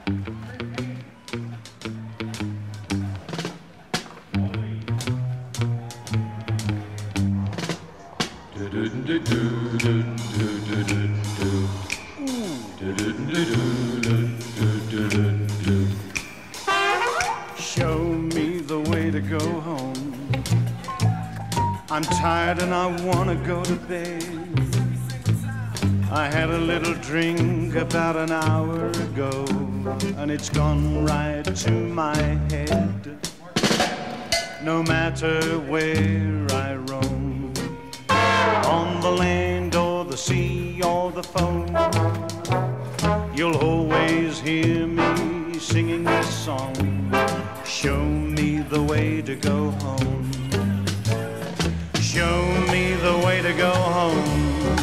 Show me the way to go home. I'm tired and I wanna go to bed. I had a little drink about an hour ago, and it's gone right to my head. No matter where I roam, on the land or the sea or the foam, you'll always hear me singing this song. Show me the way to go home. Show me the way to go home.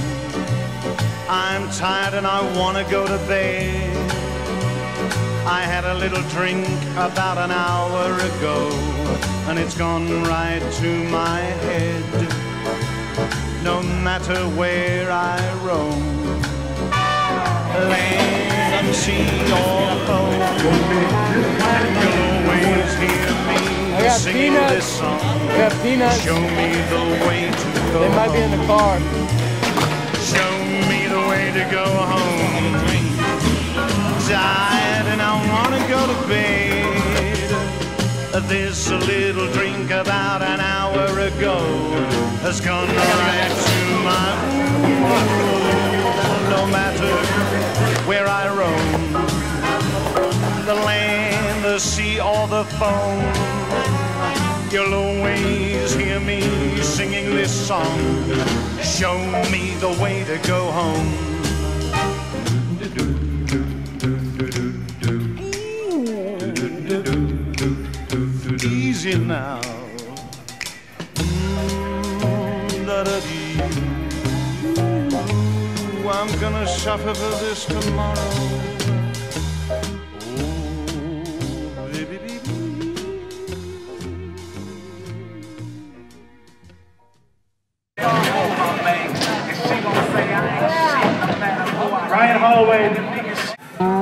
I'm tired and I wanna go to bed. I had a little drink about an hour ago, and it's gone right to my head. No matter where I roam, land, sea, or home, you'll always hear me singing this song. Show me the way to go. They might be in the car. Show me the way to go home. Tired and I wanna go to bed. This little drink about an hour ago has gone right to my no matter where I roam, the land, the sea, or the foam, you'll always hear me singing this song. Show me the way to go home. Easy now. Da-da-dee. I'm gonna suffer for this tomorrow. Oh, baby, baby. Ryan Holloway, the biggest.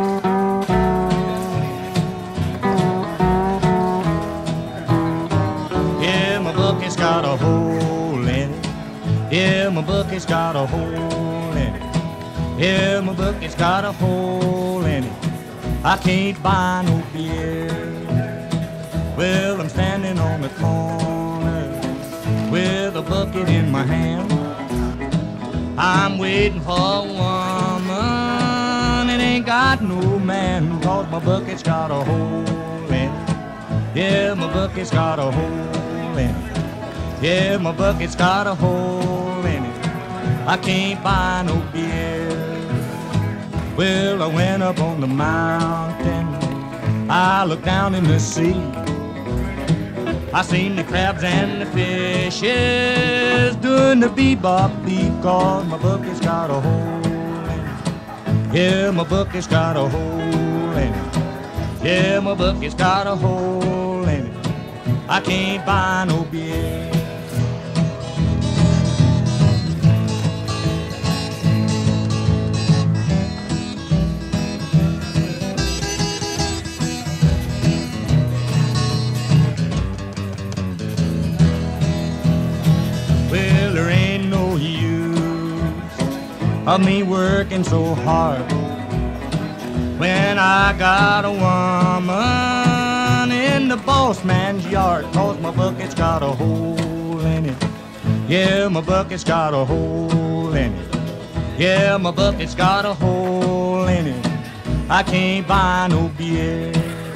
Yeah, my bucket's got a hole in it. Yeah, my bucket's got a hole in it. Yeah, my bucket's got a hole in it. I can't buy no beer. Well, I'm standing on the corner with a bucket in my hand. I'm waiting for a woman, it ain't got no man, 'cause my bucket's got a hole in it. Yeah, my bucket's got a hole in it. Yeah, my bucket's got a hole in it. I can't buy no beer. Well, I went up on the mountain, I looked down in the sea. I seen the crabs and the fishes doing the bebop beat, 'cause my bucket's got a hole in it. Yeah, my bucket's got a hole in it. Yeah, my bucket's got a hole in it. I can't buy no beer. Well, there ain't no use of me working so hard when I got a woman in the boss man's yard, 'cause my bucket's got a hole in it. Yeah, my bucket's got a hole in it. Yeah, my bucket's got a hole in it. I can't buy no beer.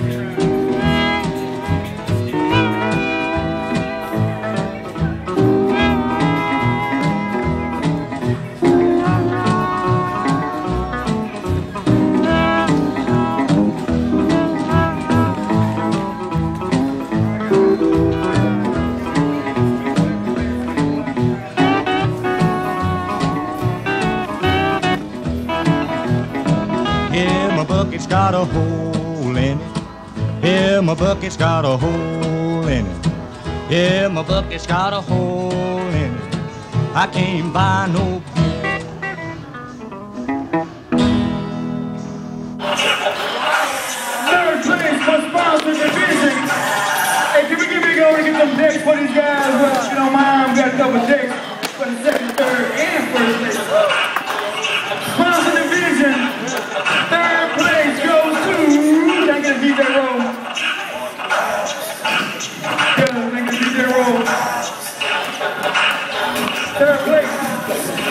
Bucket's got a hole in it. Yeah, my bucket's got a hole in it. Yeah, my bucket's got a hole in it. I can't buy no beer. third place.